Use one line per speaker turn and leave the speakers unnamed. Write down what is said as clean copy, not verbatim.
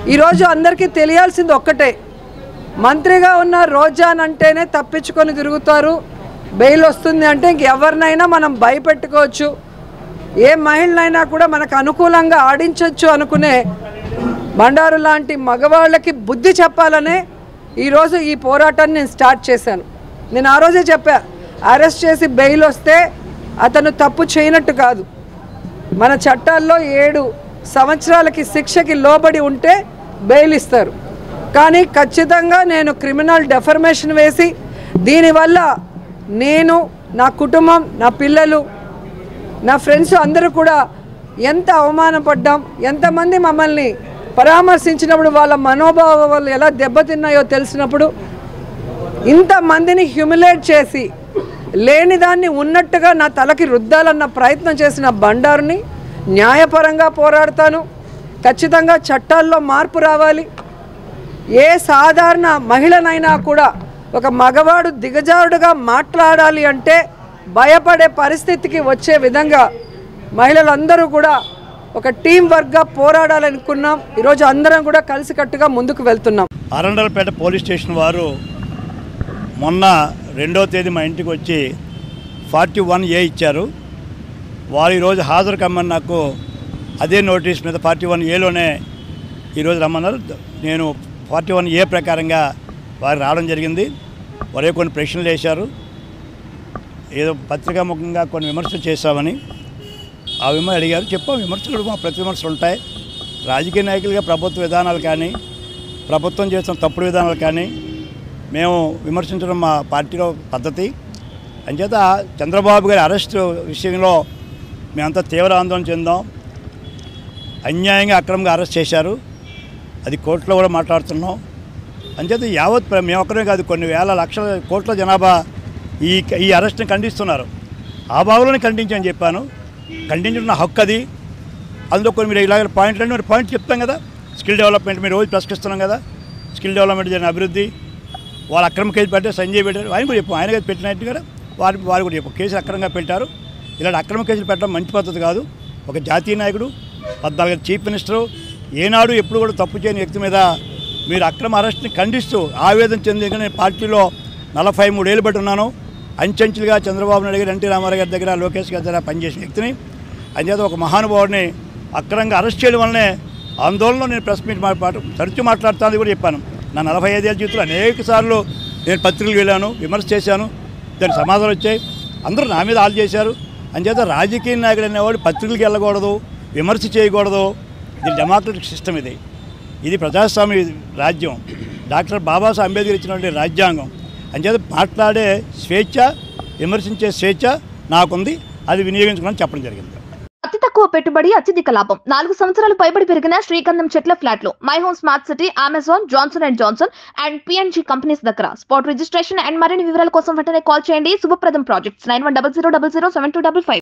ఈరోజు అందరికీ తెలియాల్సింది ఒక్కటే, మంత్రిగా ఉన్న రోజాన్ అంటేనే తప్పించుకొని తిరుగుతారు, బెయిల్ వస్తుంది అంటే ఇంకెవరినైనా మనం భయపెట్టుకోవచ్చు, ఏ మహిళనైనా కూడా మనకు అనుకూలంగా ఆడించవచ్చు అనుకునే బండారు లాంటి మగవాళ్ళకి బుద్ధి చెప్పాలనే ఈరోజు ఈ పోరాటాన్ని నేను స్టార్ట్ చేశాను. నేను ఆ రోజే చెప్పా, అరెస్ట్ చేసి బెయిల్ వస్తే అతను తప్పు చేయనట్టు కాదు. మన చట్టాల్లో 7 సంవత్సరాలకి శిక్షకి లోబడి ఉంటే బెయిల్ ఇస్తారు. కానీ ఖచ్చితంగా నేను క్రిమినల్ డెఫర్మేషన్ వేసి దీనివల్ల నేను, నా కుటుంబం, నా పిల్లలు, నా ఫ్రెండ్స్ అందరూ కూడా ఎంత అవమానపడ్డాం, ఎంతమంది మమ్మల్ని పరామర్శించినప్పుడు వాళ్ళ మనోభావాలు ఎలా దెబ్బతిన్నాయో తెలిసినప్పుడు ఇంతమందిని హ్యూమిలేట్ చేసి లేనిదాన్ని ఉన్నట్టుగా నా తలకి రుద్దాలన్న ప్రయత్నం చేసిన బండారుని న్యాయపరంగా పోరాడతాను. ఖచ్చితంగా చట్టాల్లో మార్పు రావాలి. ఏ సాధారణ మహిళనైనా కూడా ఒక మగవాడు దిగజారుడుగా మాట్లాడాలి అంటే భయపడే పరిస్థితికి వచ్చే విధంగా మహిళలందరూ కూడా ఒక టీం వర్క్గా పోరాడాలనుకున్నాం. ఈరోజు అందరం కూడా కలిసికట్టుగా ముందుకు వెళ్తున్నాం.
అరండలపేట పోలీస్ స్టేషన్ వారు మొన్న 2వ తేదీ మా ఇంటికి వచ్చి 41A ఇచ్చారు. వారు ఈరోజు హాజరు కమ్మని నాకు అదే నోటీస్ మీద 41Aలోనే ఈరోజు రమ్మన్నారు. నేను 41A ప్రకారంగా వారు రావడం జరిగింది. వారే కొన్ని ప్రశ్నలు వేశారు. ఏదో పత్రికాముఖంగా కొన్ని విమర్శలు చేశామని ఆ విమర్శ అడిగారు. చెప్పాం, విమర్శలు మా ప్రతి విమర్శలు ఉంటాయి. రాజకీయ నాయకులుగా ప్రభుత్వ విధానాలు కానీ, ప్రభుత్వం చేస్తున్న తప్పుడు విధానాలు కానీ మేము విమర్శించడం మా పార్టీలో పద్ధతి. అంచేత చంద్రబాబు గారి అరెస్టు విషయంలో మేమంతా తీవ్ర ఆందోళన చెందాం. అన్యాయంగా అక్రమంగా అరెస్ట్ చేశారు. అది కోర్టులో కూడా మాట్లాడుతున్నాం. అంచేత యావత్ మేము ఒక్కరే కాదు, కొన్ని వేల లక్షల కోట్ల జనాభా ఈ అరెస్ట్ని ఖండిస్తున్నారు. ఆ భావంలోనే ఖండించని చెప్పాను. ఖండించిన హక్కు అది. అందులో కొన్ని మీరు ఇలాగ పాయింట్ చెప్తాం కదా. స్కిల్ డెవలప్మెంట్ మీరు రోజు ప్రశ్నిస్తున్నాం కదా. స్కిల్ డెవలప్మెంట్ జరిగిన అభివృద్ధి, వాళ్ళు అక్రమ కేసు పెట్టారు, సంజయ్ పెట్టారు, ఆయన కూడా చెప్పాం. ఆయన కదా పెట్టినట్టు కదా వారు కూడా చెప్పాం. కేసులు అక్రమంగా పెట్టారు. ఇలాంటి అక్రమ కేసులు పెట్టడం మంచి పద్ధతి కాదు. ఒక జాతీయ నాయకుడు, 14 చీఫ్ మినిస్టరు, ఏనాడు ఎప్పుడు కూడా తప్పు చేయని వ్యక్తి మీద మీరు అక్రమ అరెస్ట్ని ఖండిస్తూ ఆవేదన చెంది. నేను పార్టీలో 43 ఏళ్ళు బట్టి ఉన్నాను. అంచెంచులుగా చంద్రబాబు నాయుడు గారు, ఎన్టీ రామారావు గారి దగ్గర, లోకేష్ గారి దగ్గర పనిచేసిన వ్యక్తిని. అంచేత ఒక మహానుభావుడిని అక్రమంగా అరెస్ట్ చేయడం వల్లనే ఆందోళనలో నేను ప్రెస్ మీట్ తరచూ మాట్లాడుతాను కూడా చెప్పాను. నా 45 ఏళ్ళ జీవితంలో అనేక సార్లు నేను పత్రికలు వెళ్ళాను, విమర్శ చేశాను. దానికి సమాధానం వచ్చాయి. అందరూ నా మీద ఆలు చేశారు. అంచేత రాజకీయ నాయకుడు అనేవాడు పత్రికలకు వెళ్ళకూడదు, విమర్శ చేయకూడదు. ఇది డెమోక్రటిక్ సిస్టమ్. ఇది ప్రజాస్వామ్య రాజ్యం. డాక్టర్ బాబాసాహెబ్ అంబేద్కర్ ఇచ్చినటువంటి రాజ్యాంగం. అంచేత మాట్లాడే స్వేచ్ఛ, విమర్శించే స్వేచ్ఛ నాకుంది. అది వినియోగించుకోవాలని చెప్పడం జరిగింది.
అతి తక్కువ పెట్టుబడి, అత్యధిక లాభం. 4 సంవత్సరాలు పైబడి పెరిగిన శ్రీగంధం చెట్ల ఫ్లాట్లు my home smart city, Amazon, Johnson and Johnson and P&G companies దగ్గర. స్పాట్ రిజిస్ట్రేషన్ అండ్ మరిన్ని వివరాల కోసం వెంటనే కాల్ చేయండి. శుభప్రదం ప్రాజెక్ట్స్ 9100007255.